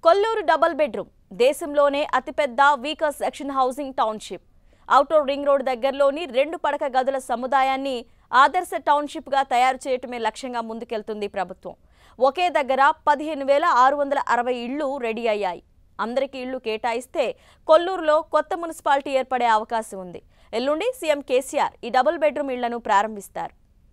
Kolluru double bedroom దేశంలోనే అతిపెద్ద weaker section housing township. Outer ring road దగ్గరలోని 2 పడక గదుల సముదాయాన్ని ఆదర్శ టౌన్షిప్ గా తయారు చేయటమే లక్ష్యంగా ముందుకెళ్తుంది ప్రభుత్వం. ఒకే దగ్గర 15,660 ఇళ్లు రెడీ అయ్యాయి. అందరికీ ఇళ్లు కేటాయిస్తే కొల్లూరులో కొత్త మున్సిపాలిటీ ఏర్పడే అవకాశం ఉంది. ఎల్లుండి సీఎం కేసీఆర్ ఈ డబుల్ బెడ్రూమ్ ఇళ్లను ప్రారంభిస్తారు.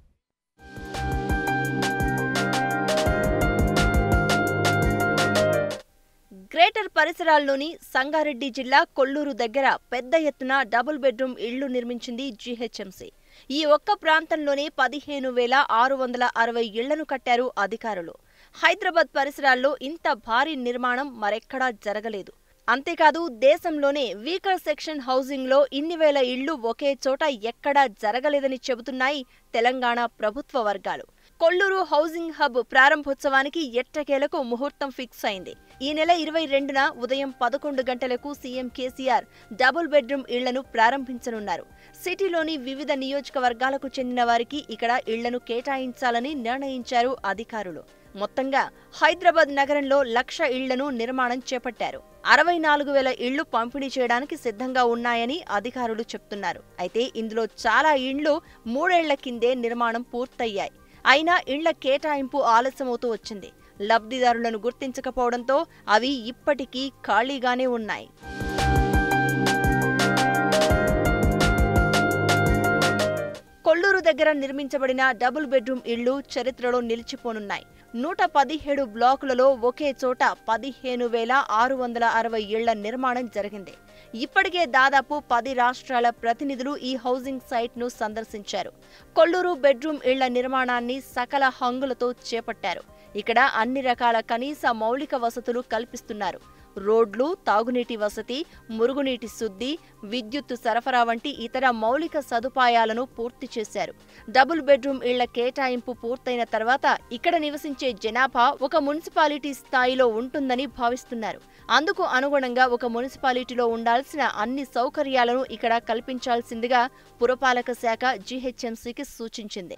గ్రేటర్ పరిసరాల్లోని సంగారెడ్డి జిల్లా కొల్లూరు దగ్గర పెద్ద ఎత్తున డబుల్ బెడ్రూమ్ ఇళ్లు నిర్మించింది జీహెచ్ఎంసీ. ఈ ఒక్క ప్రాంతంలోనే 15,660 ఇళ్లను కట్టారు అధికారులు. హైదరాబాద్ పరిసరాల్లో ఇంత భారీ నిర్మాణం మరెక్కడా జరగలేదు. అంతేకాదు దేశంలోనే వీకర్ సెక్షన్ హౌసింగ్ లో ఇన్ని వేల ఇళ్లు ఒకే చోట ఎక్కడా జరగలేదని చెబుతున్నాయి తెలంగాణ ప్రభుత్వ వర్గాలు. కొల్లూరు హౌసింగ్ హబ్ ప్రారంభోత్సవానికి ఎట్టకేలకు ముహూర్తం ఫిక్స్ అయింది. ఈ నెల 22న ఉదయం 11 గంటలకు సీఎం కేసీఆర్ డబుల్ బెడ్రూమ్ ఇళ్లను ప్రారంభించనున్నారు. సిటీలోని వివిధ నియోజకవర్గాలకు చెందిన వారికి ఇక్కడ ఇళ్లను కేటాయించాలని నిర్ణయించారు అధికారులు. మొత్తంగా హైదరాబాద్ నగరంలో 1,00,000 ఇళ్లను నిర్మాణం చేపట్టారు. 64,000 ఇళ్లు పంపిణీ చేయడానికి సిద్ధంగా ఉన్నాయని అధికారులు చెప్తున్నారు. అయితే ఇందులో చాలా ఇళ్లు 3 ఏళ్ల కిందే నిర్మాణం పూర్తయ్యాయి. అయినా ఇళ్ల కేటాయింపు ఆలస్యమవుతూ వచ్చింది. లబ్ధిదారులను గుర్తించకపోవడంతో అవి ఇప్పటికీ ఖాళీగానే ఉన్నాయి. కొల్లూరు దగ్గర నిర్మించబడిన డబుల్ బెడ్రూమ్ ఇళ్లు చరిత్రలో నిలిచిపోనున్నాయి. 117 బ్లాకులలో ఒకే చోట 15,660 ఇళ్ల నిర్మాణం జరిగింది. ఇప్పటికే దాదాపు 10 రాష్ట్రాల ప్రతినిధులు ఈ హౌసింగ్ సైట్ ను సందర్శించారు. కొల్లూరు బెడ్రూమ్ ఇళ్ల నిర్మాణాన్ని సకల హంగులతో చేపట్టారు. ఇక్కడ అన్ని రకాల కనీస మౌలిక వసతులు కల్పిస్తున్నారు. రోడ్లు, తాగునీటి వసతి, మురుగునీటి శుద్ధి, విద్యుత్తు సరఫరా వంటి ఇతర మౌలిక సదుపాయాలను పూర్తి చేశారు. డబుల్ బెడ్రూమ్ ఇళ్ల కేటాయింపు పూర్తయిన తర్వాత ఇక్కడ నివసించే జనాభా ఒక మున్సిపాలిటీ స్థాయిలో ఉంటుందని భావిస్తున్నారు. అందుకు అనుగుణంగా ఒక మున్సిపాలిటీలో ఉండాల్సిన అన్ని సౌకర్యాలను ఇక్కడ కల్పించాల్సిందిగా పురపాలక శాఖ జీహెచ్ఎంసీకి సూచించింది.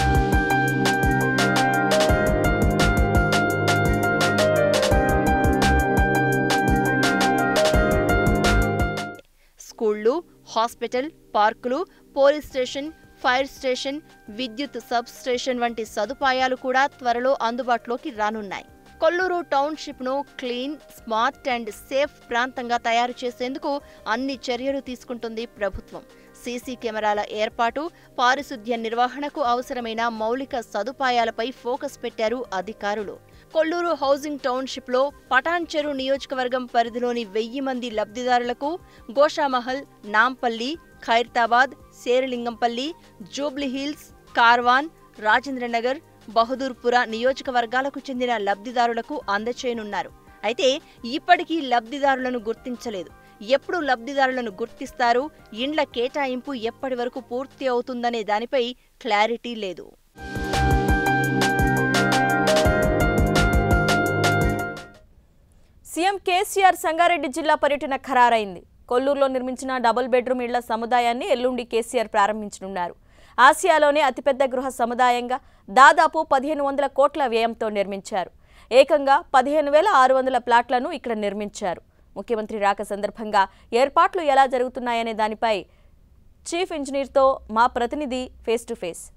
స్కూళ్లు, హాస్పిటల్, పార్కులు, పోలీస్ స్టేషన్, ఫైర్ స్టేషన్, విద్యుత్ సబ్ స్టేషన్ వంటి సదుపాయాలు కూడా త్వరలో అందుబాటులోకి రానున్నాయి. కొల్లూరు టౌన్షిప్ ను క్లీన్, స్మార్ట్ అండ్ సేఫ్ ప్రాంతంగా తయారు చేసేందుకు అన్ని చర్యలు తీసుకుంటుంది ప్రభుత్వం. సీసీ కెమెరాల ఏర్పాటు, పారిశుద్ధ్య నిర్వహణకు అవసరమైన మౌలిక సదుపాయాలపై ఫోకస్ పెట్టారు అధికారులు. కొల్లూరు హౌసింగ్ టౌన్షిప్ లో పటాన్చెరు నియోజకవర్గం పరిధిలోని 1000 మంది లబ్ధిదారులకు గోషామహల్, నాంపల్లి, ఖైరతాబాద్, శేరిలింగంపల్లి, జూబ్లీహిల్స్, కార్వాన్, రాజేంద్రనగర్, బహదూర్పుర నియోజకవర్గాలకు చెందిన లబ్ధిదారులకు అందచేయనున్నారు. అయితే ఇప్పటికీ లబ్ధిదారులను గుర్తించలేదు. ఎప్పుడు లబ్ధిదారులను గుర్తిస్తారు, ఇండ్ల కేటాయింపు ఎప్పటి వరకు పూర్తి అవుతుందనే దానిపై క్లారిటీ లేదు. సీఎం కేసీఆర్ సంగారెడ్డి జిల్లా పర్యటన ఖరారైంది. కొల్లూరులో నిర్మించిన డబుల్ బెడ్రూమ్ ఇళ్ల సముదాయాన్ని ఎల్లుండి కేసీఆర్ ప్రారంభించనున్నారు. ఆసియాలోనే అతిపెద్ద గృహ సముదాయంగా దాదాపు 1,500 కోట్ల వ్యయంతో నిర్మించారు. ఏకంగా 15,600 ప్లాట్లను ఇక్కడ నిర్మించారు. ముఖ్యమంత్రి రాక సందర్భంగా ఏర్పాట్లు ఎలా జరుగుతున్నాయనే దానిపై చీఫ్ ఇంజనీర్తో మా ప్రతినిధి ఫేస్ టు ఫేస్.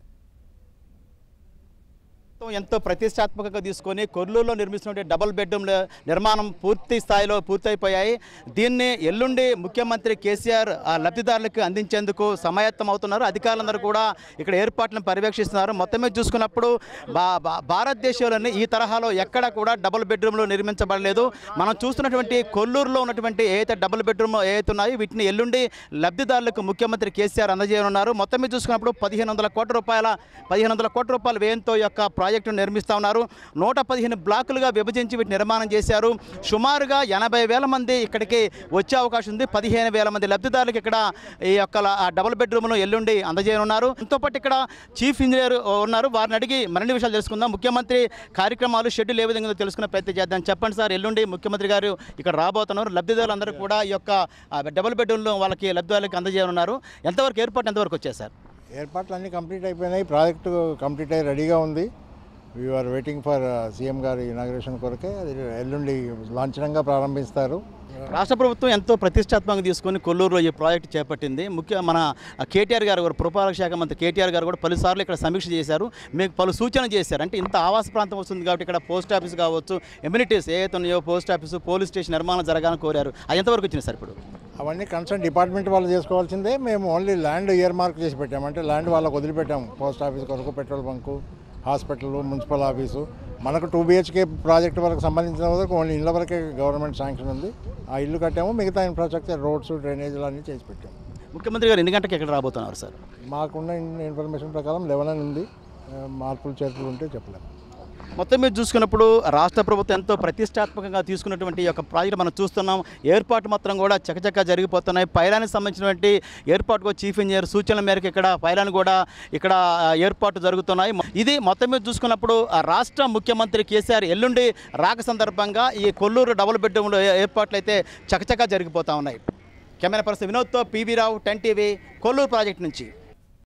ఎంతో ప్రతిష్టాత్మకంగా తీసుకొని కొల్లూరులో నిర్మిస్తున్న డబుల్ బెడ్రూమ్ల నిర్మాణం పూర్తి స్థాయిలో పూర్తయిపోయాయి. దీన్ని ఎల్లుండి ముఖ్యమంత్రి కేసీఆర్ లబ్ధిదారులకు అందించేందుకు సమాయత్తం అవుతున్నారు. అధికారులందరూ కూడా ఇక్కడ ఏర్పాట్లను పర్యవేక్షిస్తున్నారు. మొత్తం మీద చూసుకున్నప్పుడు భారతదేశంలోని ఈ తరహాలో ఎక్కడ కూడా డబుల్ బెడ్రూమ్లు నిర్మించబడలేదు. మనం చూస్తున్నటువంటి కొల్లూరులో ఉన్నటువంటి ఏదైతే డబుల్ బెడ్రూమ్ ఏవైతే ఉన్నాయో వీటిని ఎల్లుండి లబ్ధిదారులకు ముఖ్యమంత్రి కేసీఆర్ అందజేయనున్నారు. మొత్తం మీద చూసుకున్నప్పుడు 1,500 కోట్ల రూపాయల వ్యయంతో యొక్క ప్రాజెక్టు నిర్మిస్తూ ఉన్నారు. 115 బ్లాకులుగా విభజించి వీటి నిర్మాణం చేశారు. సుమారుగా 80,000 మంది ఇక్కడికి వచ్చే అవకాశం ఉంది. 15,000 మంది లబ్ధిదారులకు ఇక్కడ ఈ యొక్క డబుల్ బెడ్రూమ్ను ఎల్లుండి అందజేయనున్నారు. దాంతోపాటు ఇక్కడ చీఫ్ ఇంజనీర్ ఉన్నారు. వారిని అడిగి మరిన్ని విషయాలు తెలుసుకుందాం. ముఖ్యమంత్రి కార్యక్రమాలు షెడ్యూల్ ఏ విధంగా తెలుసుకునే ప్రయత్నం చేద్దాం. చెప్పండి సార్, ఎల్లుండి ముఖ్యమంత్రి గారు ఇక్కడ రాబోతున్నారు. లబ్ధిదారులందరూ కూడా ఈ యొక్క డబుల్ బెడ్రూమ్లు వాళ్ళకి లబ్ధిదారులకు అందజేయనున్నారు. ఎంతవరకు ఏర్పాటు ఎంతవరకు వచ్చాయి సార్? ఏర్పాట్లు అన్నీ కంప్లీట్ అయిపోయినాయి. ప్రాజెక్టు కంప్లీట్ అయ్యి రెడీగా ఉంది. వీఆర్ వెయిటింగ్ ఫర్ సీఎం గారి ఇనాగ్రేషన్ కొరకే అది ఎల్లుండి లాంఛనంగా ప్రారంభిస్తారు. రాష్ట్ర ప్రభుత్వం ఎంతో ప్రతిష్టాత్మకంగా తీసుకొని కొల్లూరులో ఈ ప్రాజెక్టు చేపట్టింది. ముఖ్యంగా మన కేటీఆర్ గారు పురపాలక శాఖ మంత్రి కేటీఆర్ గారు కూడా పలుసార్లు ఇక్కడ సమీక్ష చేశారు, మీకు పలు సూచనలు చేశారు. అంటే ఇంత ఆవాస ప్రాంతం వస్తుంది కాబట్టి ఇక్కడ పోస్ట్ ఆఫీస్ కావచ్చు, ఎమ్యూనిటీస్ ఏవైతే ఉన్నాయో పోస్ట్ ఆఫీసు, పోలీస్ స్టేషన్ నిర్మాణం జరగాలని కోరారు. అది ఎంతవరకు వచ్చింది సార్? ఇప్పుడు అవన్నీ కన్సర్న్ డిపార్ట్మెంట్ వాళ్ళు చేసుకోవాల్సిందే. మేము ఓన్లీ ల్యాండ్ ఇయర్ మార్క్ చేసి పెట్టాము, అంటే ల్యాండ్ వాళ్ళకు వదిలిపెట్టాము. పోస్ట్ ఆఫీస్ కొరకు, petrol bunk, hospital, municipal office. మనకు 2 BHK ప్రాజెక్ట్ వరకు సంబంధించిన వరకు ఓన్లీ ఇళ్ళ వరకే గవర్నమెంట్ శాంక్షన్ ఉంది. ఆ ఇల్లు కట్టాము, మిగతా ఇన్ఫ్రాస్ట్రక్చర్, రోడ్స్, డ్రైనేజీలు అన్నీ చేసి పెట్టాము. ముఖ్యమంత్రి గారు ఎన్ని గంటలకు ఎక్కడ రాబోతున్నారు సార్? మాకున్న ఇన్ఫర్మేషన్ ప్రకారం 11 ఉంది. మార్పులు చేర్పులు ఉంటే చెప్పలేము. మొత్తం మీద చూసుకున్నప్పుడు రాష్ట్ర ప్రభుత్వం ఎంతో ప్రతిష్టాత్మకంగా తీసుకున్నటువంటి ఈ యొక్క ప్రాజెక్టు మనం చూస్తున్నాం. ఏర్పాటు మొత్తం కూడా చకచకా జరిగిపోతున్నాయి. పైలానికి సంబంధించినటువంటి ఏర్పాటుకు చీఫ్ ఇంజనీర్ సూచనల మేరకు ఇక్కడ పైలాన్ని కూడా ఇక్కడ ఏర్పాటు జరుగుతున్నాయి. ఇది మొత్తం మీద చూసుకున్నప్పుడు రాష్ట్ర ముఖ్యమంత్రి కేసీఆర్ ఎల్లుండి రాక సందర్భంగా ఈ కొల్లూరు డబుల్ బెడ్రూమ్లో ఏర్పాట్లు అయితే చకచకా జరిగిపోతూ ఉన్నాయి. కెమెరా పర్సన్ వినోద్తో PV Rao, 10 TV, Kolluru project నుంచి.